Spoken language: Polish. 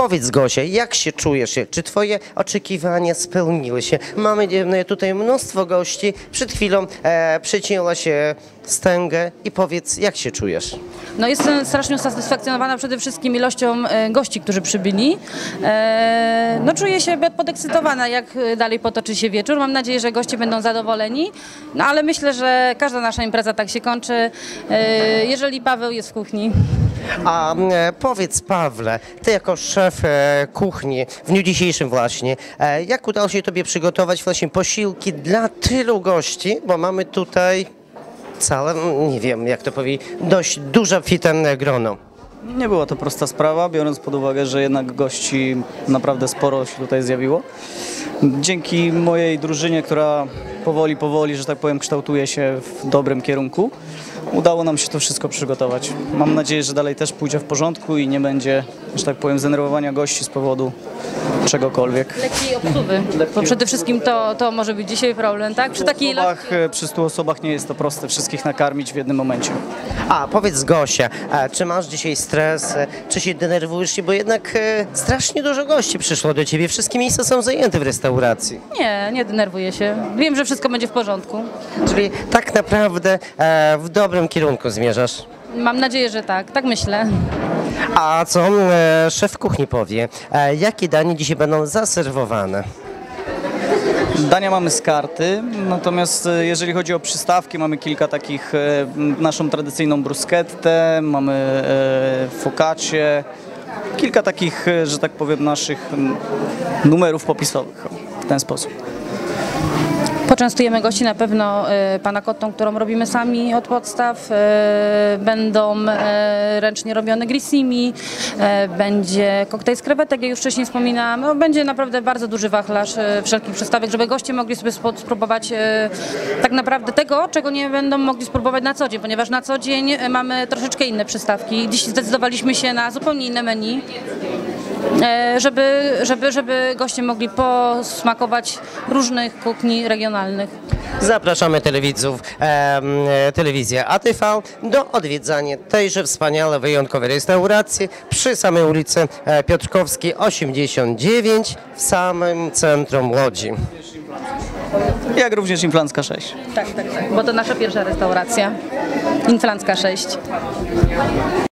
Powiedz, Gosia, jak się czujesz? Czy twoje oczekiwania spełniły się? Mamy tutaj mnóstwo gości. Przed chwilą przycięła się wstęgę i powiedz, jak się czujesz? No jestem strasznie usatysfakcjonowana przede wszystkim ilością gości, którzy przybyli. No czuję się podekscytowana, jak dalej potoczy się wieczór. Mam nadzieję, że goście będą zadowoleni, no ale myślę, że każda nasza impreza tak się kończy, jeżeli Paweł jest w kuchni. A powiedz, Pawle, ty jako szef kuchni w dniu dzisiejszym właśnie, jak udało się tobie przygotować właśnie posiłki dla tylu gości, bo mamy tutaj całe, nie wiem jak to powiedzieć, dość duże obfite grono. Nie była to prosta sprawa, biorąc pod uwagę, że jednak gości naprawdę sporo się tutaj zjawiło. Dzięki mojej drużynie, która powoli, że tak powiem, kształtuje się w dobrym kierunku, udało nam się to wszystko przygotować. Mam nadzieję, że dalej też pójdzie w porządku i nie będzie, że tak powiem, zdenerwowania gości z powodu czegokolwiek. Lekkiej obsługi, bo przede wszystkim to może być dzisiaj problem, tak? Przy 100 osobach nie jest to proste wszystkich nakarmić w jednym momencie. A powiedz, Gosia, czy masz dzisiaj stres, czy się denerwujesz, bo jednak strasznie dużo gości przyszło do ciebie, wszystkie miejsca są zajęte w restauracji. Nie denerwuję się. Wiem, że wszystko będzie w porządku. Czyli tak naprawdę w dobrym kierunku zmierzasz. Mam nadzieję, że tak myślę. A co szef kuchni powie? Jakie danie dzisiaj będą zaserwowane? Dania mamy z karty, natomiast jeżeli chodzi o przystawki, mamy kilka takich, naszą tradycyjną bruschettę, mamy focaccie, kilka takich, że tak powiem, naszych numerów popisowych w ten sposób. Poczęstujemy gości na pewno panna cottą, którą robimy sami od podstaw. Będą ręcznie robione grissimi, będzie koktajl z krewetek, jak już wcześniej wspominałam. No, będzie naprawdę bardzo duży wachlarz wszelkich przystawek, żeby goście mogli sobie spróbować tak naprawdę tego, czego nie będą mogli spróbować na co dzień, ponieważ na co dzień mamy troszeczkę inne przystawki. Dziś zdecydowaliśmy się na zupełnie inne menu, żeby goście mogli posmakować różnych kuchni regionalnych. Zapraszamy telewizję ATV do odwiedzania tejże wspaniałej, wyjątkowej restauracji przy samej ulicy Piotrkowskiej 89 w samym centrum Łodzi. Jak również Inflancka 6. Tak, bo to nasza pierwsza restauracja. Inflancka 6.